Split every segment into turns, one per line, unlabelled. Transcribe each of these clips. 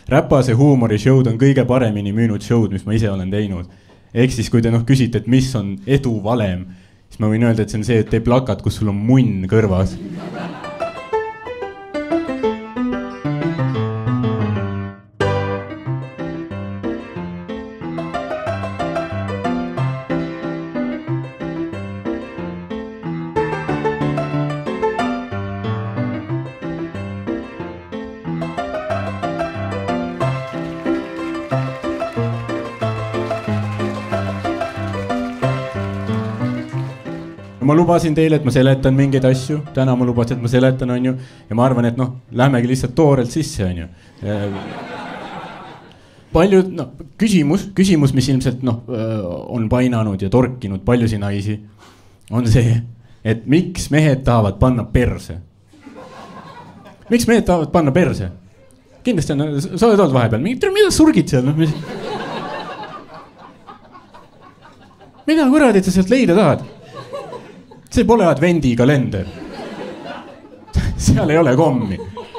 räpase huumori show'd on kõige paremini müünud show'd, mis ma ise olen teinud. Ehk siis, kui te küsite, et mis on edu valem, siis ma võin öelda, et see on see, et tee plakat, kus sul on munn kõrvas. Ma lubasin teile, et ma seletan mingeid asju. Täna ma lubasin, et ma seletan, on ju. Ja ma arvan, et lähmegi lihtsalt toorelt sisse, on ju. Paljud, küsimus, mis ilmselt on painanud ja torkinud paljusi naisi, on see, et miks mehed tahavad panna perse? Miks mehed tahavad panna perse? Kindlasti on, sa oled olnud vahepeal, mida surgid seal? Mida kuradid sa sealt leida tahad? See pole advendi kalender. Seal ei ole kommi.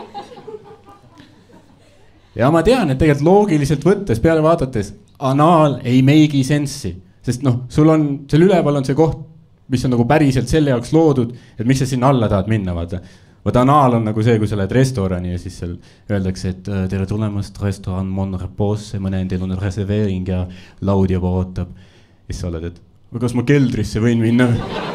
Ja ma tean, et tegelikult loogiliselt võttes, peale vaadates, anaal ei meigi sensi. Sest sul on, seal üleval on see koht, mis on nagu päriselt selle jaoks loodud, et miks sa sinna alla tahad minna, vaata. Vaata anaal on nagu see, kui sa lähed restorani ja siis seal öeldakse, et tere tulemast restoran Mon Repose, ma näen, teil on reserveering ja laud juba ootab. Ja siis sa oled, et kas ma keldrisse võin minna?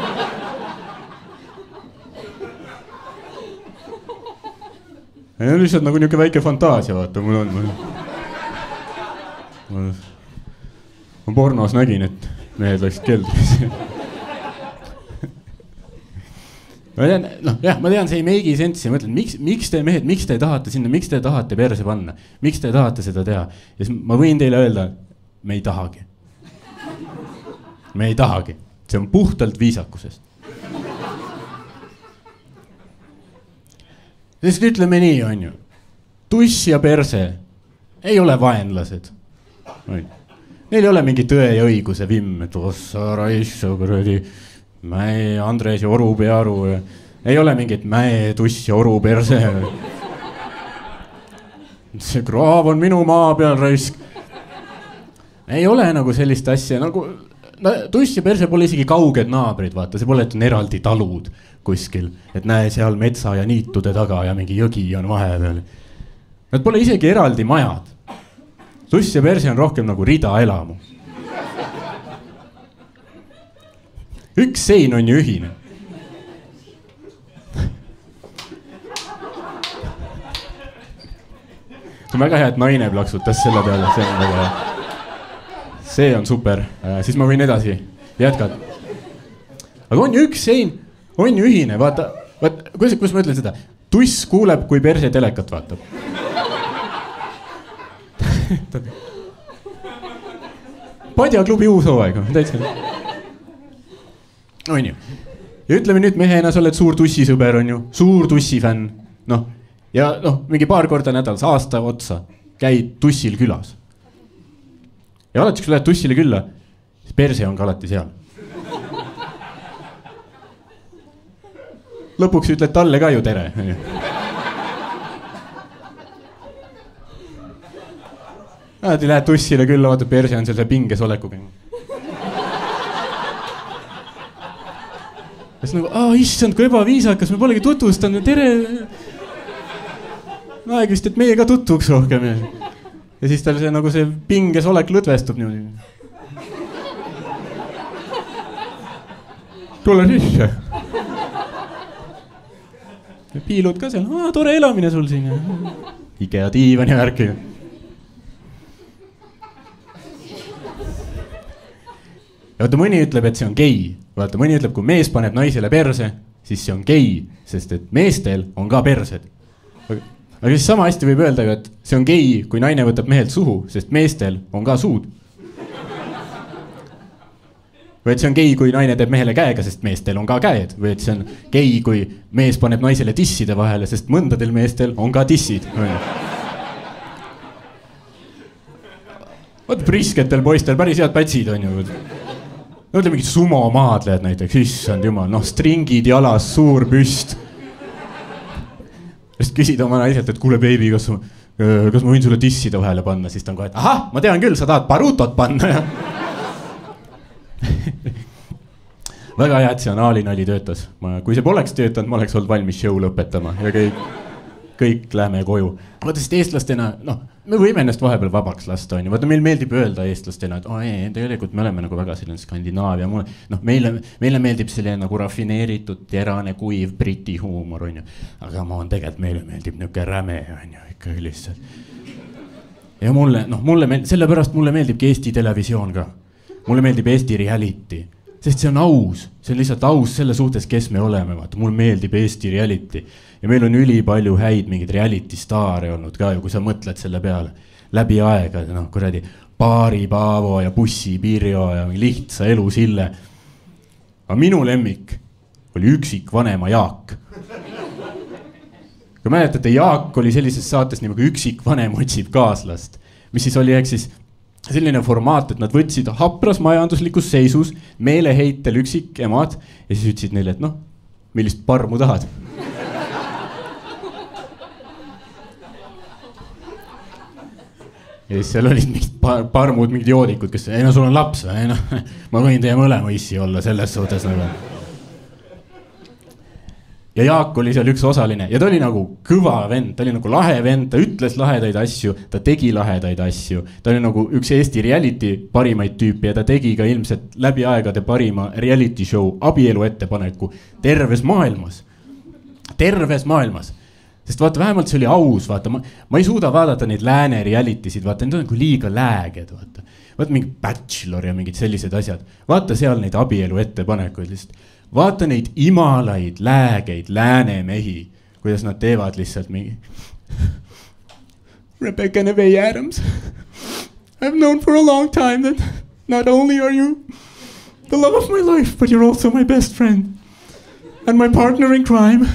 Ja lihtsalt nagu niuke väike fantaasia, vaata, mul on. Ma pornos nägin, et mehed läksid keldrisse. Ma tean, see ei meigi sensi. Ma mõtlen, miks te mehed, miks te tahate sinna, miks te tahate perse panna? Miks te tahate seda teha? Ja ma võin teile öelda, me ei tahagi. Me ei tahagi. See on puhtalt viisakusest. Sest ütleme nii, on ju. Tuss ja perse ei ole vaenlased. Neil ei ole mingi tõe ja õiguse vimm, et ossa raissu, kuradi, mäe, Andres ja Oru Pearu. Ei ole mingit mäe, tuss ja Oru perse. See kraav on minu maa peal raisk. Ei ole nagu sellist asja, nagu tuss ja perse pole isegi kauged naabrid, vaata, see pole, et on eraldi talud kuskil, et näe seal metsa ja niitude taga ja mingi jõgi on vahepeal. Nad pole isegi eraldi majad. Tuss ja perse on rohkem nagu ridaelamu. Üks sein on ju ühine. See on väga hea, et naine plaksutas selle peale. See on super. Siis ma võin edasi jätkata. Aga on ju üks sein, on ju ühine, vaata, kus ma ütlen seda? Tuss kuuleb, kui perse telekat vaatab. Padjaklubi uus hooaeg, täitsa. On ju. Ja ütleme nüüd mehena, sa oled suur tussisõber, on ju, suur tussifänn. Ja mingi paar korda nädalas, aasta otsa, käid tussil külas. Ja alati, kui sa lähed tussile külla, siis perse on ka alati seal. Lõpuks ütled talle ka ju tere. Alati lähed tussile külla, vaata perse on seal see pinges olekuga. Ja siis nagu, issand, kui ebaviisakas, me polegi tutvustanud, tere. Aeg vist, et meie ka tutvuks rohkem. Ja siis tal see nagu see pinges olek lõdvestub niimoodi. Tule sisse. Piilud ka seal, tore elamine sul siin. Ikea diivan ja värki. Ja vaata, mõni ütleb, et see on gei. Vaata, mõni ütleb, kui mees paneb naisele perse, siis see on gei, sest et meestel on ka persed. Aga siis sama hästi võib öelda, et see on gei, kui naine võtab mehelt suhu, sest meestel on ka suud. Või et see on gei, kui naine teeb mehele käega, sest meestel on ka käed. Või et see on gei, kui mees paneb naisele tisside vahele, sest mõndadel meestel on ka tissid. Vaata prisketel poistel päris head pätsid on ju. Mõtle mingid sumomaadlejad näiteks, issand jumal, stringid jalas, suur püst. Sest küsid oma naiselt, et kuule, baby, kas kas ma võin sulle tisside vahele panna, siis ta on kohe, et ahah, ma tean küll, sa tahad Barutot panna ja väga hea, et see anaalinali töötas. Kui see poleks töötanud, ma oleks olnud valmis show lõpetama ja kõik läheme koju. Vaata, sest eestlastena, me võime ennast vahepeal vabaks lasta, on ju. Vaata, meil meeldib öelda eestlastena, et tegelikult me oleme nagu väga selline Skandinaavia. Meile meeldib selline nagu rafineeritud, terane, kuiv briti huumor, on ju. Aga tegelikult meile meeldib niuke räme, on ju, ikka lihtsalt. Ja sellepärast mulle meeldibki Eesti televisioon ka. Mulle meeldib Eesti reality. Sest see on aus, see on lihtsalt aus selle suhtes, kes me oleme, vaata, mulle meeldib Eesti reality ja meil on üli palju häid mingid reality staare olnud ka ju, kui sa mõtled selle peale läbi aega, kuradi Baari Paavo ja Bussi Pirjo ja lihtsa elu Sille. Aga minu lemmik oli üksik vanema Jaak. Kui mäletate, Jaak oli sellises saates nagu üksik vanem otsib kaaslast, mis siis oli siis selline formaat, et nad võtsid hapras majanduslikus seisus meeleheitel üksik emad ja siis ütlesid neile, et millist parmu tahad. Ja siis seal olid mingid parmud, mingid joodikud, kes, sul on laps, ma võin teie mõlema issi olla selles suhtes nagu. Ja Jaak oli seal üks osaline ja ta oli nagu kõva vend, ta oli nagu lahe vend, ta ütles lahedaid asju, ta tegi lahedaid asju. Ta oli nagu üks Eesti reality parimaid tüüpi ja ta tegi ka ilmselt läbi aegade parima reality show abielu ettepaneku terves maailmas. Terves maailmas. Sest vaata, vähemalt see oli aus, vaata, ma ei suuda vaadata neid lääne realitysid, vaata, need on nagu liiga lääged, vaata. Vaata mingi Bachelor ja mingid sellised asjad. Vaata seal neid abielu ettepanekuid lihtsalt. Vaata neid imalaid, läägeid, lääne mehi, kuidas nad teevad lihtsalt mingi Rebecca Nevey Adams. I've known for a long time that not only are you the love of my life, but you're also my best friend and my partner in crime.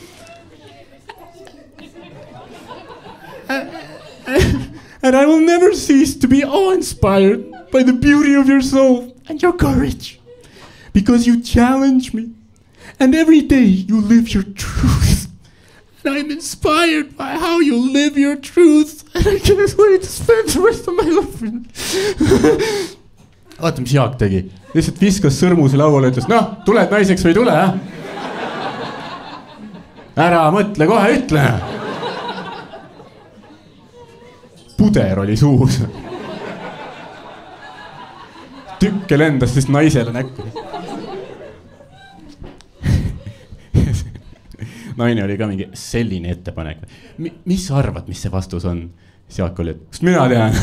And I will never cease to be awe-inspired by the beauty of your soul and your courage. Because you challenge me, and every day you live your truth. And I'm inspired by how you live your truth, and I can't wait to spend the rest of my life with it. Vaata, mis Jaak tegi. Lihtsalt viskas sõrmuse lauale ja ütles, tuled naiseks või tule, Ära mõtle, kohe ütle. Puder oli suus. Tükke lendas siis naisele näkku. Naine oli ka mingi selline ettepanek. Mis sa arvad, mis see vastus on? Siis Jaak oli, et kust mina tean?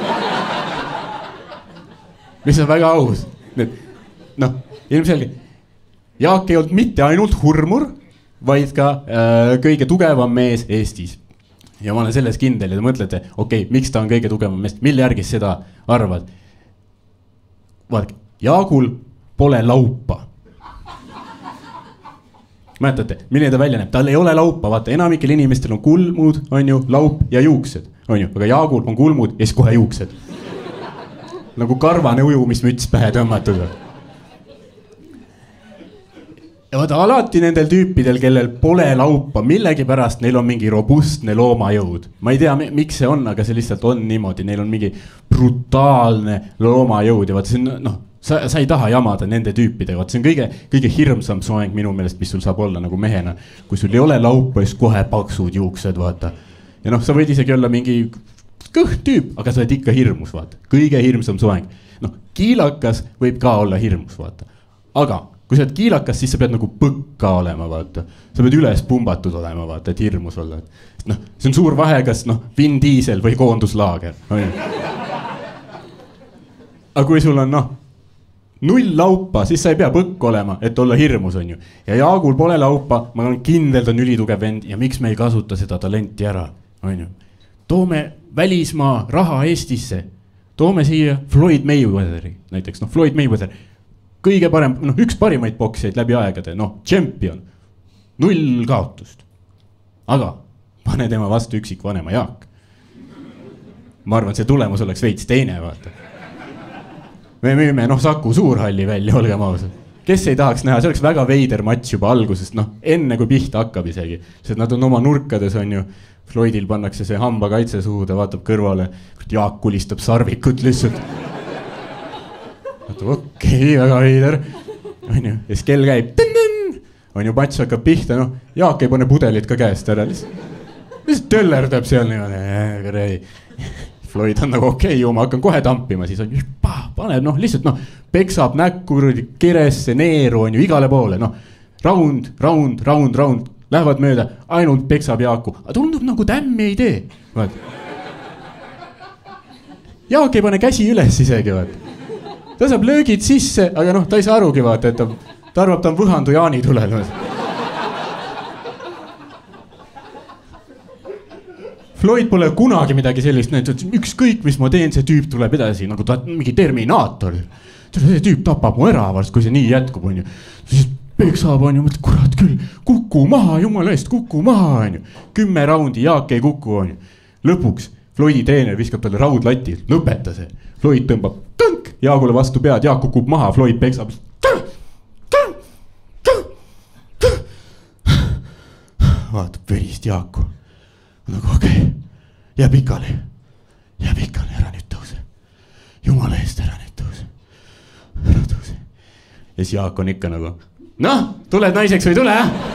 Mis on väga aus. Ilmselge. Jaak ei olnud mitte ainult hurmur, vaid ka kõige tugevam mees Eestis. Ja ma olen selles kindel ja te mõtlete, miks ta on kõige tugevam mees? Mille järgis seda arvad? Vaadake, Jaagul pole laupa. Mäletate, milline ta välja näeb? Tal ei ole laupa, vaata, enamikel inimestel on kulmud, on ju, laup ja juuksed, on ju, aga Jaagul on kulmud ja siis kohe juuksed. Nagu karvane ujumismüts pähe tõmmatud. Ja vaata, alati nendel tüüpidel, kellel pole laupa, millegi pärast neil on mingi robustne loomajõud. Ma ei tea, miks see on, aga see lihtsalt on niimoodi. Neil on mingi brutaalne loomajõud ja vaata, see on, sa ei taha jamada nende tüüpidega. Vaata, see on kõige hirmsam soeng minu meelest, mis sul saab olla nagu mehena. Kui sul ei ole laupa, siis kohe paksud juuksed, vaata. Ja sa võid isegi olla mingi kõht tüüp, aga sa oled ikka hirmus, vaata. Kõige hirmsam soeng. Kiilakas võib ka olla hirmus, vaata. Aga kui sa oled kiilakas, siis sa pead nagu põkka olema, vaata. Sa pead üles pumbatud olema, vaata, et hirmus olla. See on suur vahe, kas Vin Diesel või koonduslaager. Aga kui sul on null laupa, siis sa ei pea põkk olema, et olla hirmus, on ju. Ja Jaagul pole laupa, ma olen kindel, ta on ülitugev vend ja miks me ei kasuta seda talenti ära, on ju. Toome välismaa raha Eestisse. Toome siia Floyd Mayweatheri, näiteks, Floyd Mayweather. Kõige parem, üks parimaid poksijaid läbi aegade, champion, 0 kaotust. Aga pane tema vastu üksik vanema Jaak. Ma arvan, see tulemus oleks veits teine, vaata. Me müüme Saku Suurhalli välja, olgem ausad. kes ei tahaks näha, see oleks väga veider matš juba algusest, noh, enne kui pihta hakkab isegi. Sest nad on oma nurkades, on ju, Floydil pannakse see hambakaitse suhu, ta vaatab kõrvale, Jaak kulistab sarvikut lihtsalt. Okei, väga veider, on ju, ja siis kell käib, on ju, matš hakkab pihta, noh, Jaak ei pane pudelit ka käest ära, lihtsalt töllerdab seal niimoodi, Floyd on nagu okei, ma hakkan kohe tampima, siis on paneb, noh, lihtsalt, noh, peksab näkku, keresse, neeru, on ju, igale poole, noh, round, lähevad mööda, ainult peksab Jaaku, aga tundub nagu tämmi ei tee, vaat. Jaak ei pane käsi üles isegi, vaat. Ta saab löögid sisse, aga noh, ta ei saa arugi, vaata, et ta arvab, ta on Võhandu Jaani tulel. Floyd pole kunagi midagi sellist näinud, ükskõik, mis ma teen, see tüüp tuleb edasi, nagu ta mingi terminaator. See tüüp tapab mu ära varst, kui see nii jätkub, on ju. Siis peksab, on ju, mõtled, kurat küll, kuku maha, jumala eest, kuku maha, on ju. 10 raundi, Jaak ei kuku, on ju. Lõpuks Floydi treener viskab talle raudlati, lõpeta see. Floyd tõmbab tõnk, Jaagule vastu pead, Jaak kukub maha, Floyd peksab. Vaatab verist Jaaku. Nagu okei, jää pikali, ära nüüd tõuse. Jumala eest, ära nüüd tõuse. Ja siis Jaak on ikka nagu, noh, tuled naiseks või tule,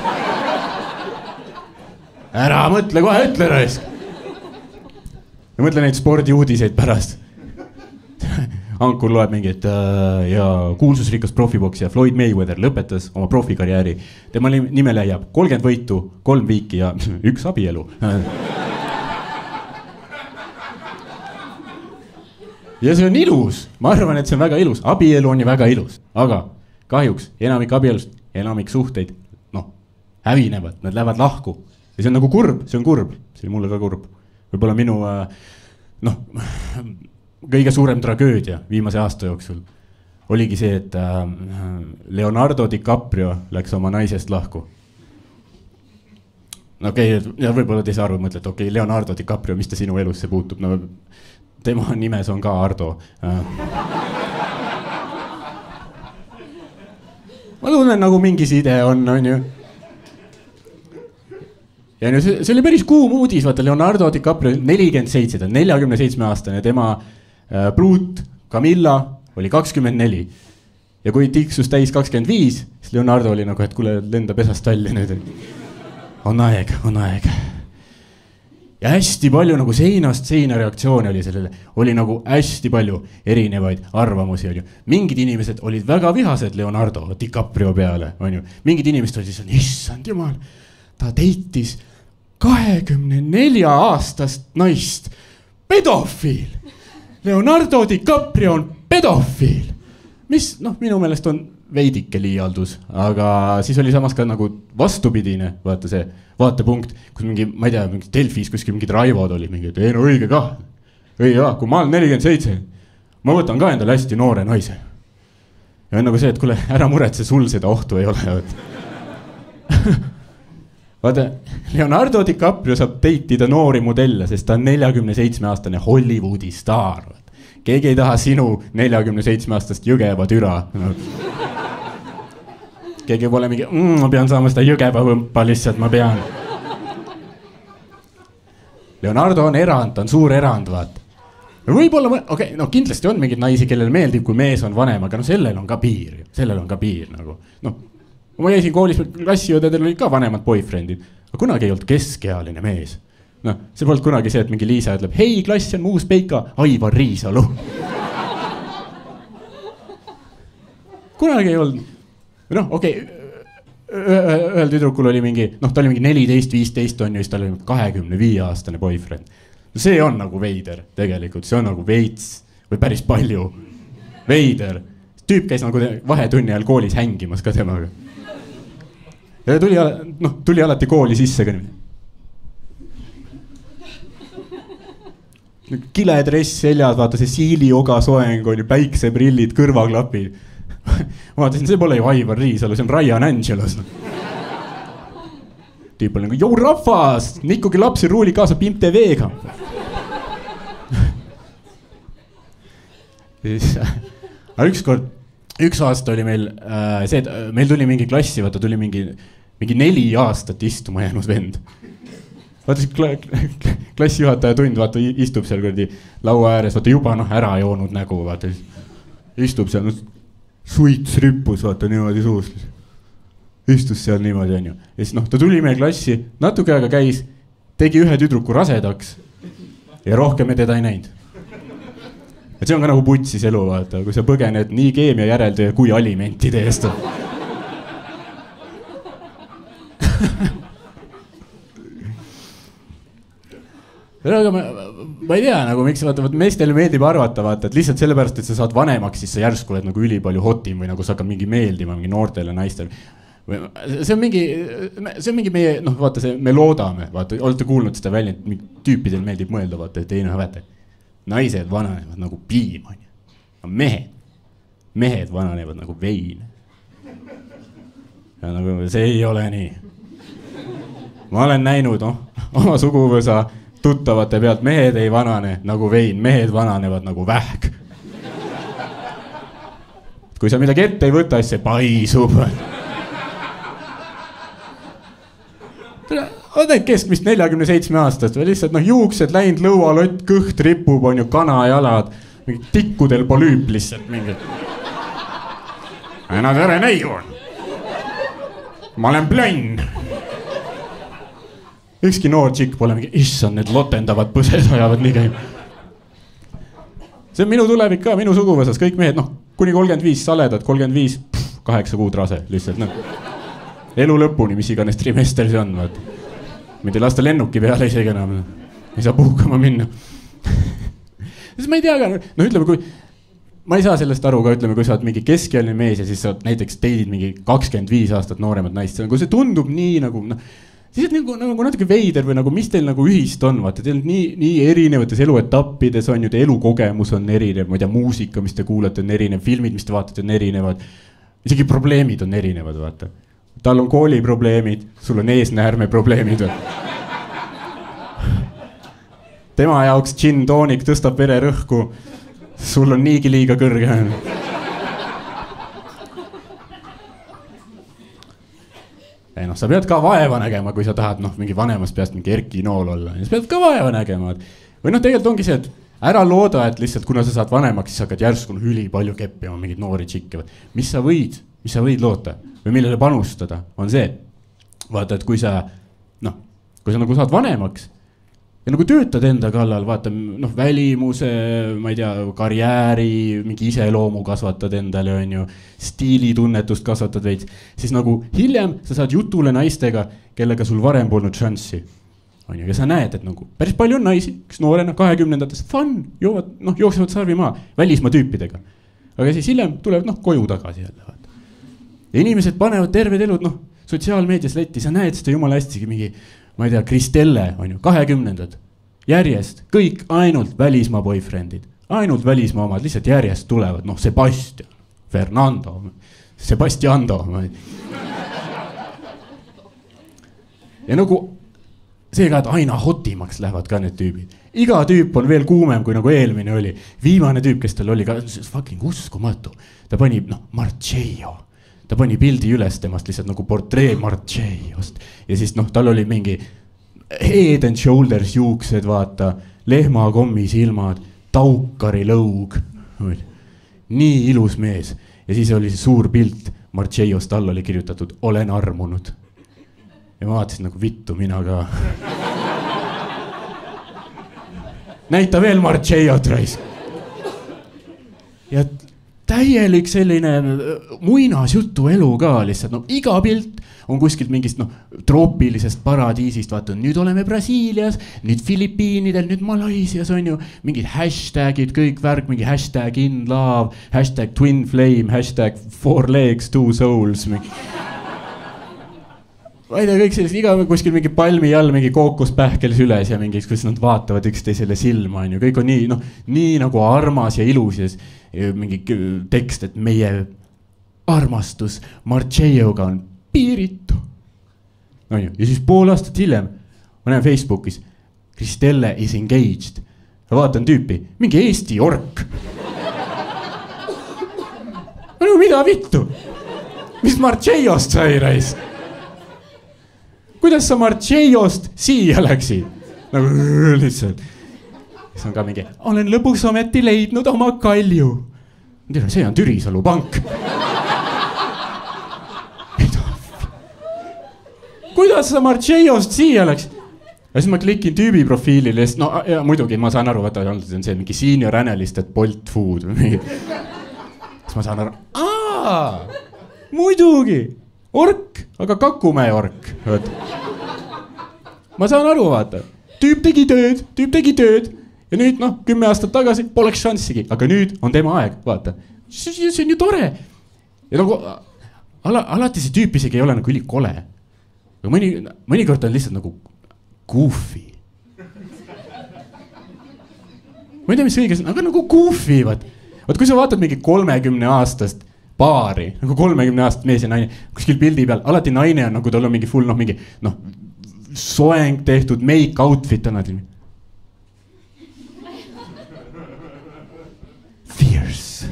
ära mõtle kohe, ütle raisk. Ja mõtle neid spordiuudiseid pärast. Ankur loeb mingi, et ja kuulsusrikas profiboksija Floyd Mayweather lõpetas oma profikarjääri. Tema nimele jääb 30 võitu, 3 viiki ja 1 abielu. Ja see on ilus. Ma arvan, et see on väga ilus. Abielu on ju väga ilus. Aga kahjuks enamik abielust, enamik suhteid, noh, hävinevad, nad lähevad lahku. Ja see on nagu kurb, see on kurb. See on mulle ka kurb. Võib-olla minu, noh, kõige suurem tragöödia viimase aasta jooksul oligi see, et Leonardo DiCaprio läks oma naisest lahku. Okei, ja võib-olla te ei saa aru, mõtlete, okei, Leonardo DiCaprio, mis ta sinu elusse puutub? No, tema nimes on ka Ardo. Ma tunnen, nagu mingi side on ju. Ja see oli päris kuum uudis, vaata Leonardo DiCaprio 47, ta on 47 aastane, tema pruut Camilla oli 24 ja kui tiksus täis 25, siis Leonardo oli nagu, et kuule, lenda pesast välja nüüd. On aeg. Ja hästi palju nagu seinast seina reaktsiooni oli sellele, oli nagu hästi palju erinevaid arvamusi, on ju. Mingid inimesed olid väga vihased Leonardo DiCaprio peale, on ju. Mingid inimesed olid siis, issand jumal, ta teitis 24 aastast naist, pedofiil. Leonardo DiCaprio on pedofiil. Mis, noh, minu meelest on veidike liialdus, aga siis oli samas ka nagu vastupidine, vaata see vaatepunkt, kus mingi, ma ei tea, mingi Delfis kuskil mingid raivod oli, mingi, et ei no õige ka. Õige ka, kui ma olen 47, ma võtan ka endale hästi noore naise. Ja on nagu see, et kuule, ära muretse, sul seda ohtu ei ole. Vaata, Leonardo DiCaprio saab teitida noori modelle, sest ta on 47-aastane Hollywoodi staar. Keegi ei taha sinu 47-aastast Jõgeva türa. Keegi pole mingi, ma pean saama seda Jõgeva võmpa, lihtsalt ma pean. Leonardo on erand, ta on suur erand, vaat. Võib-olla, okei, no kindlasti on mingid naisi, kellel meeldib, kui mees on vanem, aga no sellel on ka piir nagu, noh. Ma jäisin koolis, klassiõdedel olid ka vanemad boyfriendid, aga kunagi ei olnud keskealine mees. Noh, see polnud kunagi see, et mingi Liisa ütleb, hei, klass on uus Peika, Aivar Riisalu. Kunagi ei olnud, noh, okei, ühel tüdrukul oli mingi, noh, ta oli mingi 14-15 on ju, siis ta oli 25-aastane boyfriend. See on nagu veider tegelikult, see on nagu veits või päris palju veider. Tüüp käis nagu vahetunni ajal koolis hängimas ka temaga. Ja tuli alati kooli sisse ka niimoodi. Kiledress seljas, vaata see siilioga soeng on ju, päikseprillid, kõrvaklapid. Vaatasin, see pole ju Aivar Riisalu, see on Ryan Angelos. Tüüp oli nagu, jou rahvas, nikkugi lapsi ruuli kaasa Pimp TV-ga. Aga ükskord üks aasta oli meil see, et meil tuli mingi klassi, vaata tuli mingi 4 aastat istuma jäänud vend. Vaata see klassijuhataja tund, vaata istub seal kuradi laua ääres, vaata juba ära joonud nägu, vaata. Istub seal, suits rippus, vaata niimoodi suust. Istus seal niimoodi, on ju. Ja siis ta tuli meie klassi, natuke aega käis, tegi ühe tüdruku rasedaks ja rohkem me teda ei näinud. Et see on ka nagu putsis elu, vaata, kui sa põgened nii keemia järeltöö kui alimentide eest. Aga ma ei tea, nagu miks, vaata, meestele meeldib arvata, vaata, et lihtsalt sellepärast, et sa saad vanemaks, siis sa järsku oled nagu ülipalju hotim või nagu sa hakkad mingi meeldima mingi noortele naistel. See on mingi meie, vaata see, me loodame, vaata, olete kuulnud seda välja, et tüüpidel meeldib mõelda, vaata, et ei häveta. Naised vananevad nagu piim, on ju. Mehed vananevad nagu vein. Ja nagu see ei ole nii. Ma olen näinud, oma suguvõsa tuttavate pealt, mehed ei vanane nagu vein, mehed vananevad nagu vähk. Kui sa midagi ette ei võta, siis see paisub. On need keskmist 47 aastast või lihtsalt juuksed läinud, lõualott, kõht ripub, on ju, kanajalad, mingi tikkudel polüüp lihtsalt mingid. Nad ere neiu on. Ma olen plönn. Ükski noor tšikk pole mingi, issand, need lotendavad põsed ajavad nii käib. See on minu tulevik ka, minu suguvõsas, kõik mehed, kuni 35 saledad, 35, 8 kuud rase, lihtsalt, elu lõpuni, mis iganes trimester see on, vaat. Mitte lasta lennuki peale isegi enam, ei saa puhkama minna. Siis ma ei tea ka, ütleme, kui, ma ei saa sellest aru ka, ütleme, kui sa oled mingi keskealine mees ja siis sa näiteks teidid mingi 25 aastat nooremat naist, kui see tundub nii nagu, siis nagu natuke veider või nagu, mis teil nagu ühist on, vaata, teil nii erinevates eluetappides on ju, te elukogemus on erinev, ma ei tea, muusika, mis te kuulate, on erinev, filmid, mis te vaatate, on erinevad, isegi probleemid on erinevad, vaata. Tal on kooliprobleemid, sul on eesnäärme probleemid. Tema jaoks gin toonik tõstab vererõhku, sul on niigi liiga kõrge. Sa pead ka vaeva nägema, kui sa tahad mingi vanemast peast mingi Erki Nool olla. Sa pead ka vaeva nägema. Või tegelikult ongi see, et ära looda, et lihtsalt kuna sa saad vanemaks, siis hakkad järsku üli palju keppima mingid noori tšikke. Mis sa võid loota või millele panustada, on see, vaata, et kui sa nagu saad vanemaks ja nagu töötad enda kallal, vaata, välimuse, ma ei tea, karjääri, mingi iseloomu kasvatad endale, on ju, stiilitunnetust kasvatad veits, siis nagu hiljem sa saad jutule naistega, kellega sul varem polnud šanssi. On ju, ja sa näed, et nagu päris palju on naisi, kes noorena 20-ndates fun, jooksevad sarvi maa, välismaa tüüpidega. Aga siis hiljem tulevad koju tagasi jälle, vaata. Ja inimesed panevad terved elud, sotsiaalmeedias letti, sa näed seda jumala hästigi mingi, ma ei tea, Kristelle, on ju, 20-ndad, järjest, kõik ainult välismaa boyfriendid, ainult välismaa omad, lihtsalt järjest tulevad, Sebastian, Fernando, Sebastiando. Ja nagu see ka, et aina hotimaks lähevad ka need tüübid. Iga tüüp on veel kuumem, kui nagu eelmine oli. Viimane tüüp, kes tal oli ka, fucking uskumatu. Ta pani, Marcheio. Ta pani pildi üles temast lihtsalt nagu portree Marcheiost. Ja siis tal oli mingi head and shoulders juuksed, vaata, lehmakommi silmad, taukari lõug. Nii ilus mees. Ja siis oli see suur pilt Marcheiost, all oli kirjutatud, olen armunud. Ja ma vaatasin nagu vittu, mina ka. Näita veel Marcheiot rais. Ja täielik selline muinasjutu elu ka lihtsalt, iga pilt on kuskilt mingist troopilisest paradiisist, vaata, nüüd oleme Brasiilias, nüüd Filipiinidel, nüüd Malaisias on ju, mingid hashtagid, kõik värk, mingi hashtag in love, hashtag twin flame, hashtag 4 legs, 2 souls, mingi. Ma ei tea, kõik sellist, iga kuskil mingi palmi all, mingi kookospähkel süles ja mingis, kus nad vaatavad üksteisele silma, on ju, kõik on nii nagu armas ja ilus ja mingi tekst, et meie armastus Marcheioga on piiritu. On ju, ja siis pool aastat hiljem ma näen Facebookis, Kristelle is engaged. Ja vaatan tüüpi, mingi Eesti ork. no mida vittu? Mis Marcheiost sai rais? Kuidas sa Marcheiost siia läksid? Nagu lihtsalt. See on ka mingi, olen lõpuks ometi leidnud oma kalju. See on Türisalu pank. Kuidas sa Marcheiost siia läks? Ja siis ma klikin tüübi profiilile, no ja muidugi ma saan aru, vaata, see on see mingi senior analyst at Bolt Food. Siis ma saan aru, muidugi, ork, aga Kakumäe ork. Ma saan aru, vaata, tüüp tegi tööd ja nüüd 10 aastat tagasi poleks šanssigi, aga nüüd on tema aeg, vaata. See on ju tore. Ja nagu alati see tüüp isegi ei ole nagu ülikole. Aga mõnikord on lihtsalt nagu goofy. Ma ei tea, mis õiges on, aga nagu goofy, vaat kui sa vaatad mingi 30-aastast paari, nagu 30-aastast mees ja naine, kuskil pildi peal, alati naine on nagu, tal on mingi full, mingi, soeng tehtud, make outfit on nad. Fierce.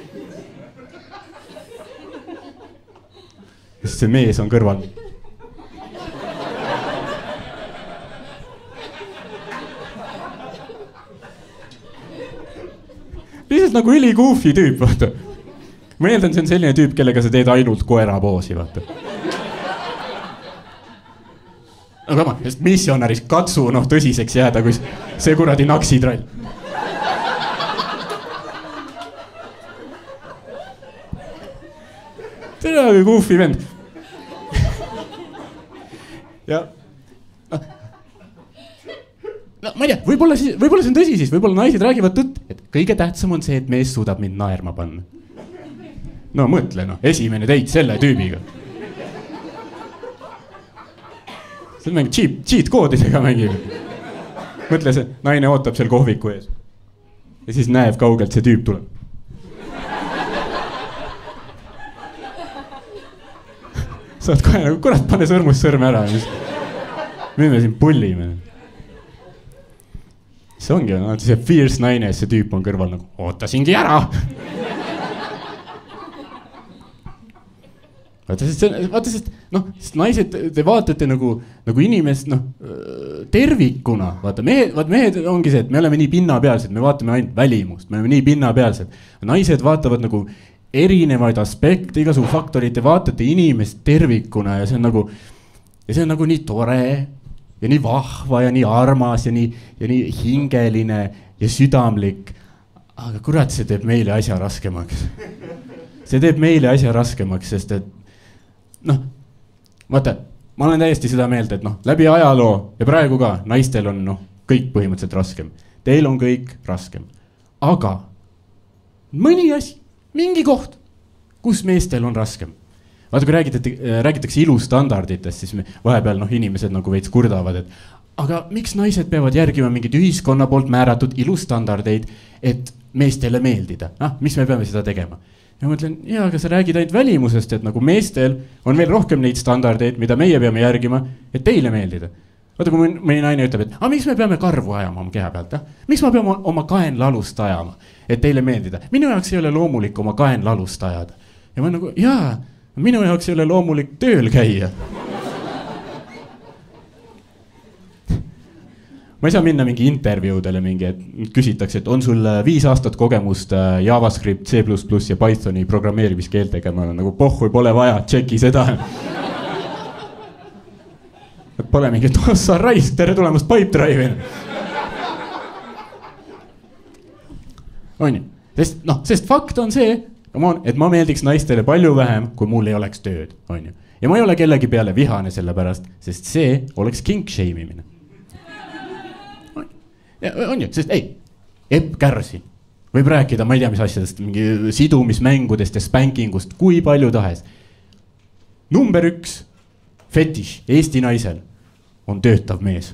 Sest see mees on kõrval. Lihtsalt nagu üli goofy tüüp, vaata. Ma eeldan, see on selline tüüp, kellega sa teed ainult koera poosi, vaata. Aga sest missionaris katsu tõsiseks jääda, kui see kuradi naksitrall. Tere, kui goofy vend. Ja ma ei tea, võib-olla see on tõsi siis, võib-olla naised räägivad tõtt, et kõige tähtsam on see, et mees suudab mind naerma panna. No mõtle, esimene teit selle tüübiga. See on mingi cheat koodidega mängib. Mõtle, see naine ootab seal kohviku ees. Ja siis näeb kaugelt see tüüp tuleb. Saad kohe nagu, kurat, pane sõrmust sõrme ära. Müüme siin pullime. See ongi, see fierce naine, see tüüp on kõrval nagu, ootasingi ära. Vaata, sest naised, te vaatate nagu inimest, tervikuna. Vaata, mehed ongi see, et me oleme nii pinnapealsed, me vaatame ainult välimust, me oleme nii pinnapealsed. Naised vaatavad nagu erinevaid aspekte, igasugu faktorid, te vaatate inimest tervikuna ja see on nagu nii tore. Ja nii vahva ja nii armas ja nii hingeline ja südamlik. Aga kurat, see teeb meile asja raskemaks. See teeb meile asja raskemaks, sest et vaata, ma olen täiesti seda meelt, et läbi ajaloo ja praegu ka naistel on kõik põhimõtteliselt raskem. Teil on kõik raskem. Aga mõni asi, mingi koht, kus meestel on raskem. Vaata, kui räägitakse ilustandarditest, siis vahepeal inimesed nagu veits kurdavad, et aga miks naised peavad järgima mingid ühiskonna poolt määratud ilustandardeid, et meestele meeldida? Mis me peame seda tegema? Ja ma mõtlen, aga sa räägid ainult välimusest, et nagu meestel on veel rohkem neid standardeid, mida meie peame järgima, et teile meeldida. Vaata, kui mõni naine ütleb, et miks me peame karvu ajama oma keha pealt? Miks ma peame oma kaenlalust ajama, et teile meeldida? Minu jaoks ei ole loomulik oma kaenlalust ajada. Ja ma nagu, minu jaoks ei ole loomulik tööl käia. Ma ei saa minna mingi intervjuudele et küsitakse, et on sul 5 aastat kogemust JavaScript, C++ ja Pythoni programmeerimiskeeltega. Ma olen nagu pohhui, pole vaja, tšeki seda. Et pole mingi, sa raisk, tere tulemast Pipedrive'ina. On ju? Sest fakt on see, et ma meeldiks naistele palju vähem, kui mul ei oleks tööd, on ju. Ja ma ei ole kellegi peale vihane selle pärast, sest see oleks kink-shameimine. On ju, sest Epp Kärsi võib rääkida, ma ei tea, mis asjadest, mingi sidumismängudest ja spankingust, kui palju tahes. Number 1 fetiš Eesti naisel on töötav mees.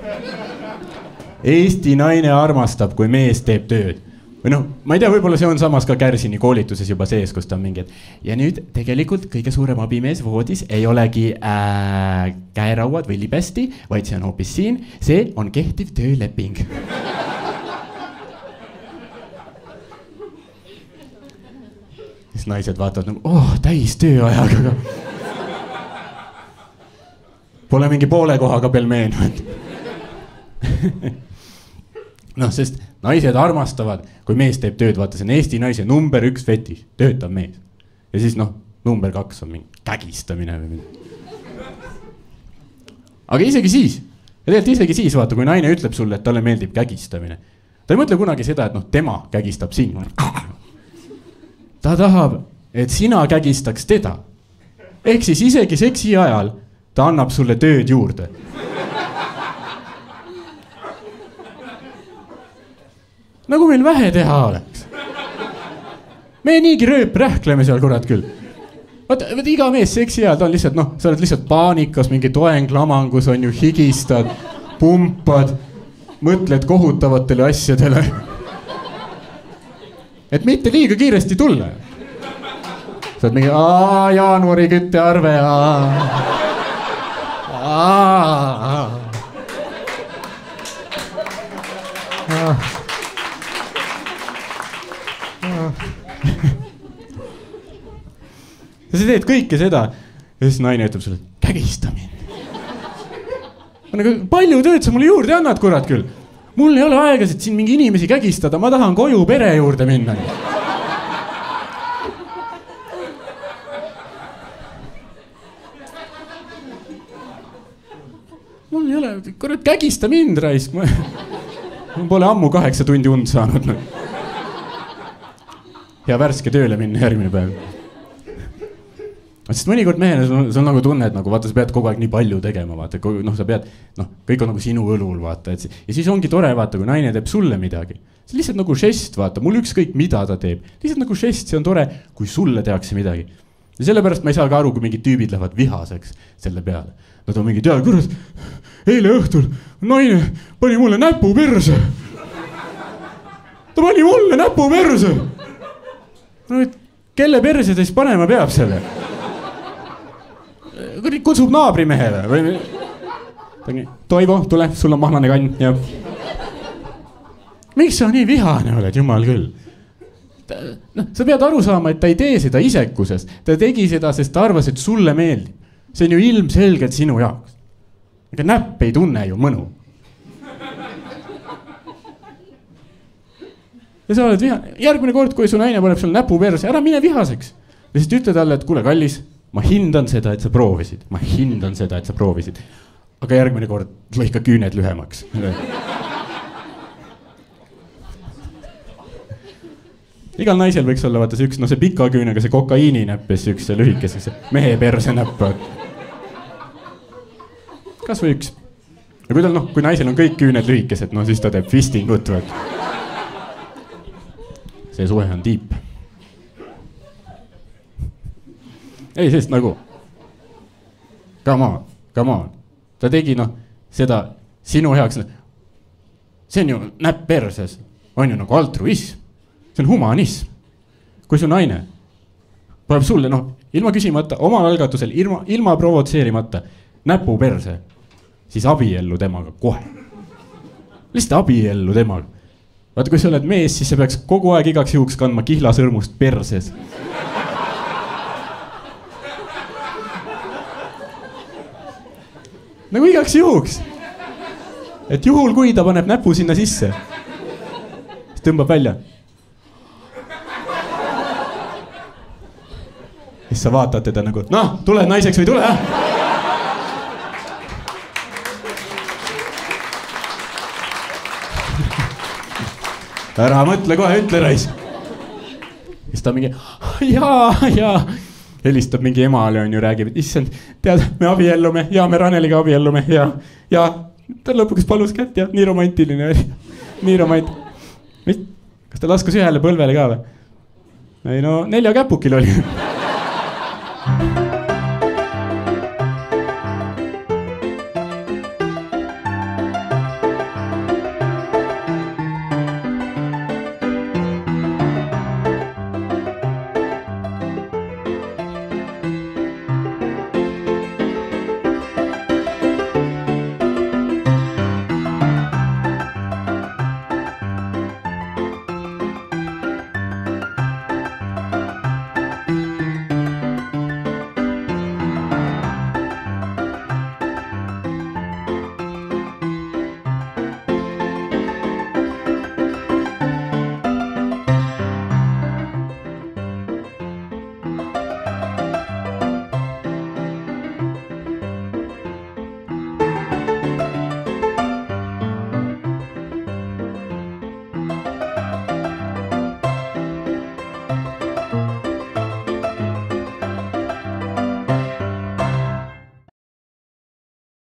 Eesti naine armastab, kui mees teeb tööd. Või ma ei tea, võib-olla see on samas ka Kärsini koolituses juba sees, kus ta on mingi, ja nüüd tegelikult kõige suurem abimees voodis ei olegi käerauad või libesti, vaid see on hoopis siin, see on kehtiv tööleping. siis naised vaatavad nagu, täis tööajaga, aga pole mingi poole kohaga pelmeen. Noh, sest naised armastavad, kui mees teeb tööd, vaata, see on Eesti naise number 1 fetiš, töötab mees. Ja siis number 2 on mingi kägistamine või midagi. Aga isegi siis, ja tegelikult isegi siis, vaata, kui naine ütleb sulle, et talle meeldib kägistamine. Ta ei mõtle kunagi seda, et tema kägistab sind. Ta tahab, et sina kägistaks teda. Ehk siis isegi seksi ajal ta annab sulle tööd juurde. Nagu meil vähe teha oleks. Me niigi rööprähkleme seal kurat küll. Vaata, iga mees seksi ajal ta on lihtsalt, sa oled lihtsalt paanikas, mingi toenglamangus on ju, higistad, pumpad, mõtled kohutavatele asjadele. Et mitte liiga kiiresti tulla. Sa oled mingi, jaanuari küttearve, ja sa teed kõike seda ja siis naine ütleb sulle, kägista mind. Palju tööd sa mulle juurde annad, kurat küll. Mul ei ole aegasid siin mingi inimesi kägistada, ma tahan koju pere juurde minna. Mul ei ole, kurat, kägista mind, raisk. Ma pole ammu 8 tundi und saanud. Ja värske tööle minna järgmine päev. Sest mõnikord mehena, sul on nagu tunne, et vaata, sa pead kogu aeg nii palju tegema, vaata, sa pead, kõik on nagu sinu õlul, vaata, ja siis ongi tore, vaata, kui naine teeb sulle midagi. See on lihtsalt nagu žest, vaata, mul ükskõik mida ta teeb. Lihtsalt nagu žest, see on tore, kui sulle tehakse midagi. Ja sellepärast ma ei saa ka aru, kui mingid tüübid lähevad vihaseks selle peale. Nad on mingi kurat, eile õhtul naine pani mulle näpu perse. Ta pani mulle näpu perse. Kelle perse ta siis panema peab selle? Kutsub naabrimehele või... Toivo, tule, sul on mahlane kann. Ja... Miks sa nii vihane oled, jumal küll? Sa pead aru saama, et ta ei tee seda isekuses. Ta tegi seda, sest ta arvas, et sulle meeldib. See on ju ilmselgelt sinu jaoks. Aga näpp ei tunne ju mõnu. Ja sa oled vihane. Järgmine kord, kui su naine paneb sulle näpu perse, ära mine vihaseks. Ja siis ütle talle, et kuule, kallis, ma hindan seda, et sa proovisid. Ma hindan seda, et sa proovisid. Aga järgmine kord lõika küüned lühemaks. Igal naisel võiks olla vaata see üks, see pika küünega, see kokaiini näppes, üks see lühikes, see mehe perse näpp. Kas või üks. Ja kui tal, kui naisel on kõik küüned lühikesed, siis ta teeb fistingut. See suhe on tiip. Ei, sest nagu, come on. Ta tegi, seda sinu heaks. See on ju näpp perses, on ju nagu altruism. See on humanism. Kui su naine paneb sulle, ilma küsimata, omal algatusel, ilma provotseerimata, näpu perse, siis abiellu temaga kohe. Lihtsalt abiellu temaga. Vaata, kui sa oled mees, siis sa peaks kogu aeg igaks juhuks kandma kihlasõrmust perses. Nagu igaks juhuks. Et juhul, kui ta paneb näpu sinna sisse, siis tõmbab välja. Siis sa vaatad teda nagu, tule naiseks või tule, Ära mõtle kohe, ütle rais. Siis ta mingi, jaa. Helistab mingi emale on ju, räägib, et issand, tead, me abiellume ja me Raneliga abiellume ja ta lõpuks palus kätt ja nii romantiline oli. Nii romantiline. Kas ta laskus ühele põlvele ka või? Ei 4 käpukil oli.